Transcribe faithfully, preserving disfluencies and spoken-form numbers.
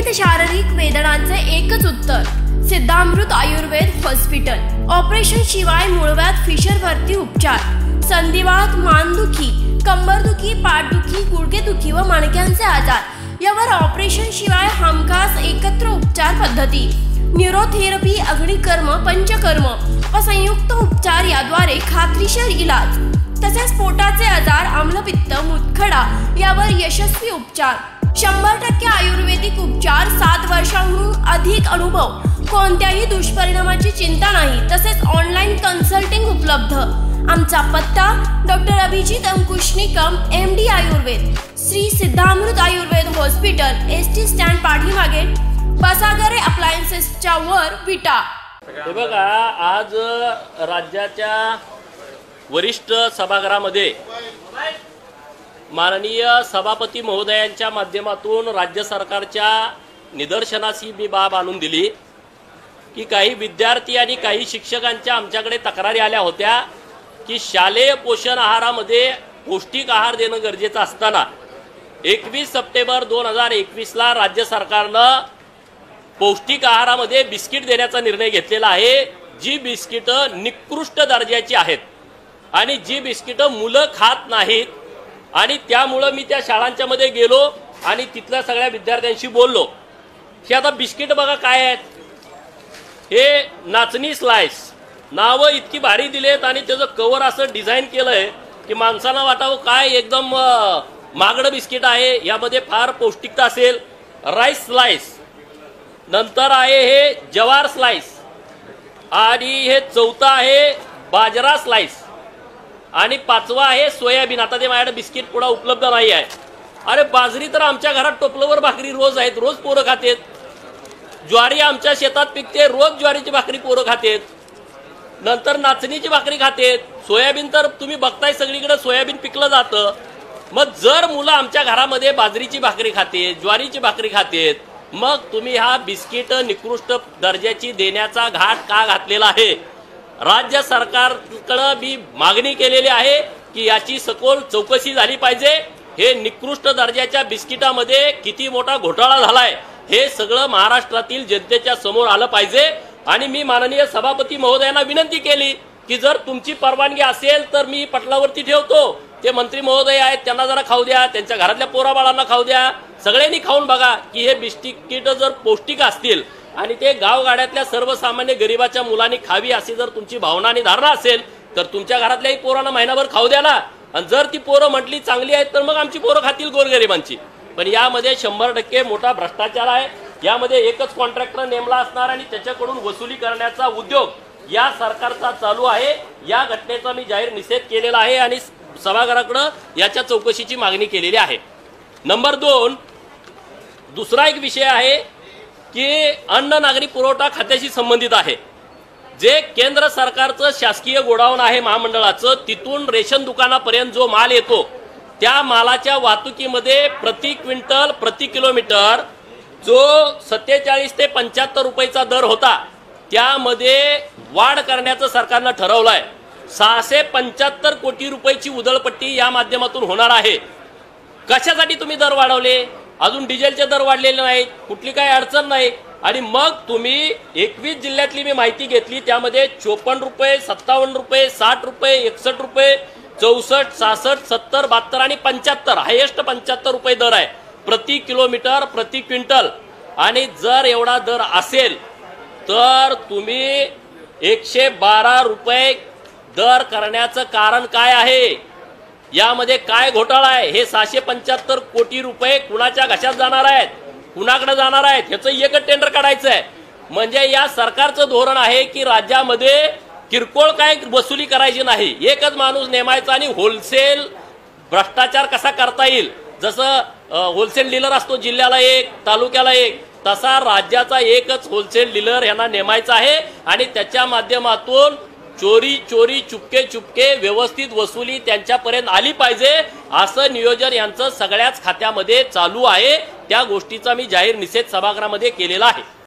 शारीरिक वेदनांचे एकच उत्तर, सिद्धामृत आयुर्वेद हॉस्पिटल। ऑपरेशन शिवाय मूळव्याध फिशरवरती उपचार, संधिवात, मानदुखी, कंबरदुखी, पाठदुखी, गुडघेदुखी व मणक्यांचे आजार यावर ऑपरेशन शिवाय हमखास एकत्र उपचार पद्धती, न्यूरोथेरपी, अग्निकर्म, पंचकर्म व संयुक्त उपचार याद्वारे खात्रीशीर इलाज। तसेच पोटाचे आजार, आम्लपित्त, मुतखडा यावर यशस्वी उपचार। शंभर टक्के आयुर्वेदिक उपचार, सात वर्षांहून अधिक अनुभव, कोणत्याही दुष्परिणामाची चिंता नाही। तसेच ऑनलाईन कन्सल्टिंग उपलब्ध। आमचा पत्ता doctor Abhijit Ankush Nikam, M D Ayurveda, Shri Siddhamrut Ayurveda hospital, S T stand पाठीमागे, बसागरे अप्लायन्सेसच्या वर, विटा। हे बघा, आज राज्याच्या वरिष्ठ सभागृहामध्ये माननीय सभापती महोदयांच्या माध्यमातून राज्य सरकारच्या निदर्शनास ही मी बाब आणून दिली की काही विद्यार्थी आणि काही शिक्षकांच्या आमच्याकडे तक्रारी आल्या होत्या की शालेय पोषण आहारामध्ये पौष्टिक आहार देणं गरजेचं असताना एकवीस सप्टेंबर दोन हजार एकवीसला राज्य सरकारनं पौष्टिक आहारामध्ये बिस्किट देण्याचा निर्णय घेतलेला आहे, जी बिस्किटं निकृष्ट दर्जाची आहेत आणि जी बिस्किटं मुलं खात नाहीत। आणि त्यामुळं मी त्या शाळांच्या मध्ये गेलो आणि तिथल्या सगळ्या विद्यार्थ्यांशी बोललो की आता बिस्किट बघा काय आहेत, हे नाचणी स्लाइस, नावं इतकी भारी दिलेत आणि त्याचं कव्हर असं डिझाईन केलंय की माणसाला वाटावं काय एकदम महागडं बिस्किट आहे, यामध्ये फार पौष्टिकता असेल। राईस स्लाइस, नंतर आहे हे जवार स्लाइस, आणि हे चौथा आहे बाजरा स्लाइस, आणि पाचवा आहे सोयाबीन। आता ते माझ्याकडे बिस्किट पुढा उपलब्ध नाही आहे। अरे बाजरी तर आमच्या घरात टोपलवर भाकरी रोज आहेत, रोज पोरं खातेत। ज्वारी आमच्या शेतात पिकते, रोज ज्वारीची भाकरी पोरं खातेत। नंतर नाचणीची भाकरी खातेत। सोयाबीन तर तुम्ही बघताय सगळीकडे सोयाबीन पिकलं जातं। मग जर मुलं आमच्या घरामध्ये बाजरीची भाकरी खातेत, ज्वारीची भाकरी खातेत, मग तुम्ही हा बिस्किट निकृष्ट दर्जाची देण्याचा घाट का घातलेला आहे? राज्य सरकारकडे मी मागणी केलेली आहे की याची सखोल चौकशी झाली पाहिजे। हे निकृष्ट दर्जाच्या बिस्किटामध्ये किती मोठा घोटाळा झालाय हे सगळं महाराष्ट्रातील जनतेच्या समोर आलं पाहिजे। आणि मी माननीय सभापती महोदयांना विनंती केली की जर तुमची परवानगी असेल तर मी पटलावरती ठेवतो, ते मंत्री महोदय आहेत त्यांना जरा खाऊ द्या, त्यांच्या घरातल्या पोराबाळांना खाऊ द्या, सगळ्यांनी खाऊन बघा की हे बिस्किट जर पौष्टिक असतील आणि ते गावगाड्यातल्या सर्वसामान्य गरिबाच्या मुलांनी खावी अशी जर तुमची भावना आणि धारणा असेल तर तुमच्या घरातल्याही पोरांना महिनाभर खाऊ द्या ना। आणि जर ती पोरं म्हटली चांगली आहेत तर मग आमची पोरं खातील गोरगरिबांची। पण यामध्ये शंभर टक्के मोठा भ्रष्टाचार आहे। यामध्ये एकच कॉन्ट्रॅक्टर नेमला असणार आणि त्याच्याकडून वसुली करण्याचा उद्योग या सरकारचा चालू आहे। या घटनेचा मी जाहीर निषेध केलेला आहे आणि सभागृहाकडे याच्या चौकशीची मागणी केलेली आहे। नंबर दोन, दुसरा एक विषय आहे की अन्न नागरी पुरवठा खात्याशी संबंधित आहे। जे केंद्र सरकारचं शासकीय गोडाऊन आहे महामंडळाचं, तिथून रेशन दुकानापर्यंत जो माल येतो त्या मालाच्या वाहतुकीमध्ये प्रति क्विंटल प्रति किलोमीटर जो सत्तेचाळीस ते पंच्याहत्तर रुपयाचा दर होता त्यामध्ये वाढ करण्याचं सरकारनं ठरवलंय। सहाशे पंच्याहत्तर कोटी रुपयाची उधळपट्टी या माध्यमातून होणार आहे। कशासाठी तुम्ही दर वाढवले? अजून डिझेलचे दर वाढलेले नाहीत, कुठली काही अडचण नाही। आणि मग तुम्ही एकवीस जिल्ह्यातली मी माहिती घेतली, त्यामध्ये चोपन्न रुपये, सत्तावन्न रुपये, साठ रुपये, एकसष्ट रुपये, चौसष्ट, सहासष्ट, सत्तर, बहात्तर आणि पंच्याहत्तर, हायेस्ट पंच्याहत्तर रुपये दर आहे प्रति किलोमीटर प्रति क्विंटल। आणि जर एवढा दर असेल तर तुम्ही एकशे बारा रुपये दर करण्याचं कारण काय आहे? यामध्ये काय घोटाळा आहे? हे सहाशे पंच्याहत्तर कोटी रुपये कुणाच्या घशात जाणार आहेत, कुणाकडे जाणार आहेत, ह्याचं एकच टेंडर काढायचं आहे। म्हणजे या सरकारचं धोरण आहे की राज्यामध्ये किरकोळ काय वसुली करायची नाही, एकच माणूस नेमायचा आणि होलसेल भ्रष्टाचार कसा करता येईल, जसं होलसेल डीलर असतो जिल्ह्याला एक, तालुक्याला एक, तसा राज्याचा एकच होलसेल डीलर यांना नेमायचा आहे आणि त्याच्या माध्यमातून चोरी चोरी चुपके चुपके व्यवस्थित वसुली त्यांच्यापर्यंत आली पाहिजे, असं नियोजन यांचं सगळ्याच खात्यामध्ये चालू आहे। त्या गोष्टीचा मी जाहीर निषेध सभागृहामध्ये केलेला आहे।